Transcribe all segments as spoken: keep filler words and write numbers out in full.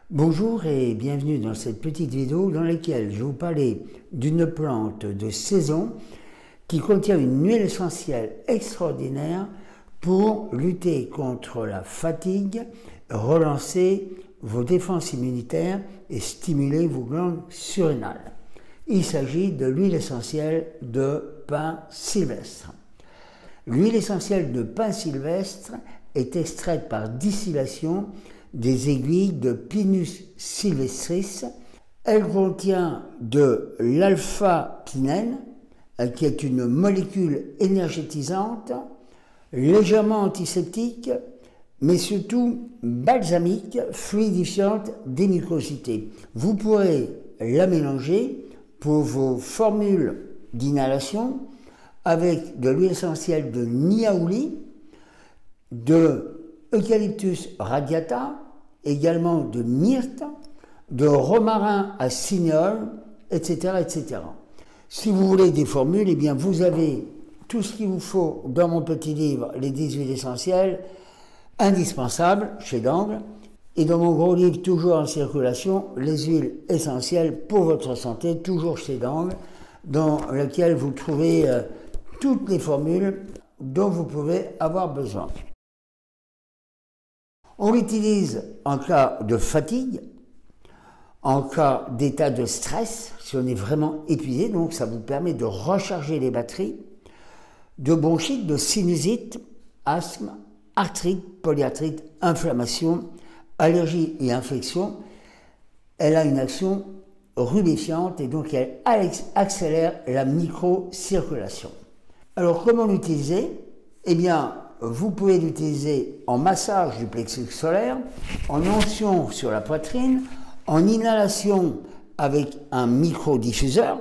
Bonjour et bienvenue dans cette petite vidéo dans laquelle je vais vous parler d'une plante de saison qui contient une huile essentielle extraordinaire pour lutter contre la fatigue, relancer vos défenses immunitaires et stimuler vos glandes surrénales. Il s'agit de l'huile essentielle de pin sylvestre. L'huile essentielle de pin sylvestre est extraite par distillation des aiguilles de Pinus sylvestris. Elle contient de l'alpha-pinène, qui est une molécule énergétisante, légèrement antiseptique, mais surtout balsamique, fluidifiante des mucosités. Vous pourrez la mélanger pour vos formules d'inhalation avec de l'huile essentielle de niaouli, de Eucalyptus radiata, également de myrte, de romarin à cignole, et cetera, et cetera. Si vous voulez des formules, eh bien vous avez tout ce qu'il vous faut dans mon petit livre, les dix huiles essentielles, indispensables chez Dangle, et dans mon gros livre, toujours en circulation, les huiles essentielles pour votre santé, toujours chez Dangle, dans lequel vous trouvez euh, toutes les formules dont vous pouvez avoir besoin. On l'utilise en cas de fatigue, en cas d'état de stress, si on est vraiment épuisé, donc ça vous permet de recharger les batteries, de bronchite, de sinusite, asthme, arthrite, polyarthrite, inflammation, allergie et infection. Elle a une action rubéfiante et donc elle accélère la microcirculation. Alors comment l'utiliser? Eh bien, vous pouvez l'utiliser en massage du plexus solaire, en onction sur la poitrine, en inhalation avec un microdiffuseur,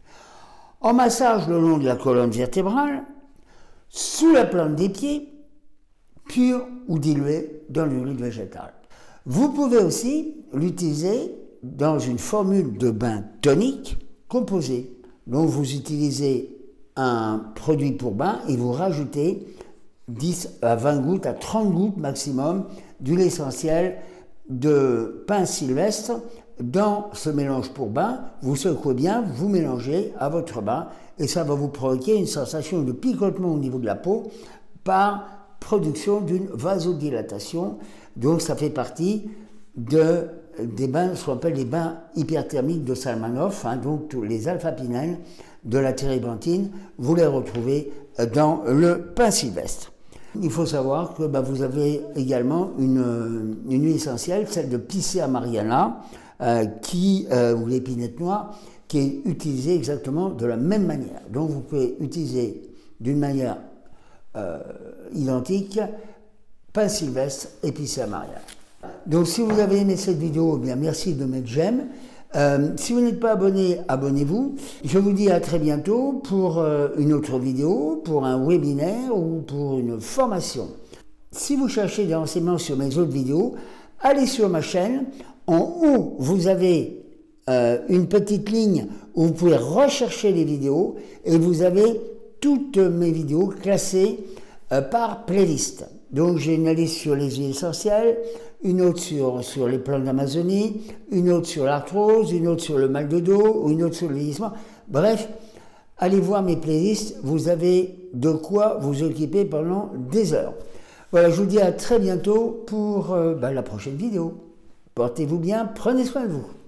en massage le long de la colonne vertébrale, sous la plante des pieds, pure ou diluée dans l'huile végétale. Vous pouvez aussi l'utiliser dans une formule de bain tonique composée. Donc vous utilisez un produit pour bain et vous rajoutez dix à vingt gouttes, à trente gouttes maximum d'huile essentielle de pin sylvestre dans ce mélange pour bain. Vous secouez bien, vous mélangez à votre bain et ça va vous provoquer une sensation de picotement au niveau de la peau par production d'une vasodilatation. Donc ça fait partie de, des bains, ce qu'on appelle les bains hyperthermiques de Salmanov, hein, donc tous les alpha-pinènes de la térébenthine, vous les retrouvez dans le pin sylvestre. Il faut savoir que bah, vous avez également une, une huile essentielle, celle de Picea mariana, euh, qui, euh, ou l'épinette noire, qui est utilisée exactement de la même manière. Donc vous pouvez utiliser d'une manière euh, identique pin sylvestre et Picea mariana. Donc si vous avez aimé cette vidéo, eh bien merci de mettre j'aime. Euh, si vous n'êtes pas abonné, abonnez-vous. Je vous dis à très bientôt pour euh, une autre vidéo, pour un webinaire ou pour une formation. Si vous cherchez des renseignements sur mes autres vidéos, allez sur ma chaîne. En haut, vous avez euh, une petite ligne où vous pouvez rechercher les vidéos et vous avez toutes mes vidéos classées euh, par playlist. Donc j'ai une liste sur les huiles essentielles, une autre sur, sur les plantes d'Amazonie, une autre sur l'arthrose, une autre sur le mal de dos, ou une autre sur le vieillissement. Bref, allez voir mes playlists, vous avez de quoi vous occuper pendant des heures. Voilà, je vous dis à très bientôt pour euh, bah, la prochaine vidéo. Portez-vous bien, prenez soin de vous.